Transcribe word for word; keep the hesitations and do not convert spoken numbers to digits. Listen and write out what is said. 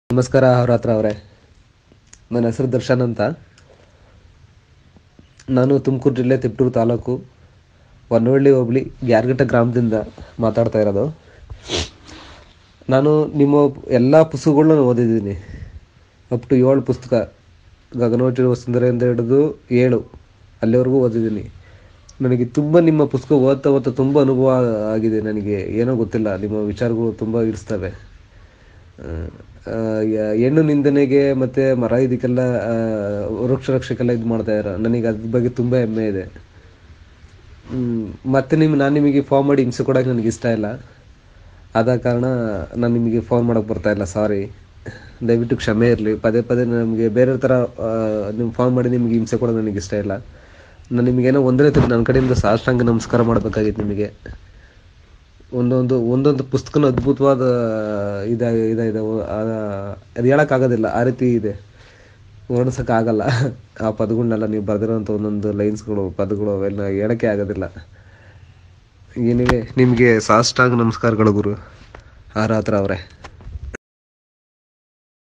ನಮಸ್ಕಾರ ಅವ್ರ ಹತ್ರ ಅವರೇ. ನನ್ನ ಹೆಸರು ದರ್ಶನ್ ಅಂತ. ನಾನು ತುಮಕೂರು ಜಿಲ್ಲೆ ತಿಪಟೂರು ತಾಲೂಕು ಹೊನ್ನವಳ್ಳಿ ಹೋಬಳಿ ಗ್ಯಾರಗಟ್ಟ ಗ್ರಾಮದಿಂದ ಮಾತಾಡ್ತಾ ಇರೋದು. ನಾನು ನಿಮ್ಮ ಎಲ್ಲ ಪುಸ್ತಕಗಳನ್ನ ಓದಿದ್ದೀನಿ. ಅಪ್ ಟು ಏಳು ಪುಸ್ತಕ, ಗಗನಚುಕ್ಕಿ ವಸುಂಧರೆಯಿಂದ ಹಿಡಿದು ಏಳು ಅಲ್ಲಿವರೆಗೂ ಓದಿದ್ದೀನಿ. ನನಗೆ ತುಂಬ ನಿಮ್ಮ ಪುಸ್ತಕ ಓದ್ತಾ ಓದ್ತಾ ತುಂಬ ಅನುಭವ ಆಗಿದೆ. ನನಗೆ ಏನೋ ಗೊತ್ತಿಲ್ಲ, ನಿಮ್ಮ ವಿಚಾರಗಳು ತುಂಬ ಇಡಿಸ್ತವೆ. ಹೆಣ್ಣು ನಿಂದನೆಗೆ ಮತ್ತು ಮರ ಇದಕ್ಕೆಲ್ಲ ವೃಕ್ಷ ರಕ್ಷಕ್ಕೆಲ್ಲ ಇದು ಮಾಡ್ತಾಯಿರ, ನನಗೆ ಅದ್ರ ಬಗ್ಗೆ ತುಂಬ ಹೆಮ್ಮೆ ಇದೆ. ಮತ್ತು ನಿಮ್ಮ ನಾನು ನಿಮಗೆ ಫೋನ್ ಮಾಡಿ ಹಿಂಸೆ ಕೊಡೋಕೆ ನನಗೆ ಇಷ್ಟ ಇಲ್ಲ. ಆದ ಕಾರಣ ನಾನು ನಿಮಗೆ ಫೋನ್ ಮಾಡೋಕ್ಕೆ ಬರ್ತಾಯಿಲ್ಲ, ಸಾರಿ. ದಯವಿಟ್ಟು ಕ್ಷಮೆ ಇರಲಿ. ಪದೇ ಪದೇ ನಮಗೆ ಬೇರೆ ಥರ ನಿಮ್ಮ ಫೋನ್ ಮಾಡಿ ನಿಮಗೆ ಹಿಂಸೆ ಕೊಡೋದು ನನಗೆ ಇಷ್ಟ ಇಲ್ಲ. ನಾನು ನಿಮಗೇನೋ ಒಂದೇ ರೀತಿ ನನ್ನ ಕಡೆಯಿಂದ ಸಾಷ್ಟಾಂಗ ನಮಸ್ಕಾರ ಮಾಡಬೇಕಾಗಿತ್ತು. ನಿಮಗೆ ಒಂದೊಂದು ಒಂದೊಂದು ಪುಸ್ತಕನ ಅದ್ಭುತವಾದ ಇದ ಇದಾಗಿದೆ. ಅದು ಹೇಳೋಕ್ಕಾಗೋದಿಲ್ಲ, ಆ ರೀತಿ ಇದೆ, ವರ್ಣಿಸೋಕ್ಕಾಗಲ್ಲ. ಆ ಪದಗಳನ್ನೆಲ್ಲ ನೀವು ಬರೆದಿರೋಂಥ ಒಂದೊಂದು ಲೈನ್ಸ್ಗಳು, ಪದಗಳು ಅವೆಲ್ಲ ಹೇಳೋಕ್ಕೆ ಆಗೋದಿಲ್ಲ. ಏನಿವೆ, ನಿಮಗೆ ಸಾಷ್ಟಾಂಗ ನಮಸ್ಕಾರಗಳು ಗುರು ಆರಾತ್ರ ಅವರೇ.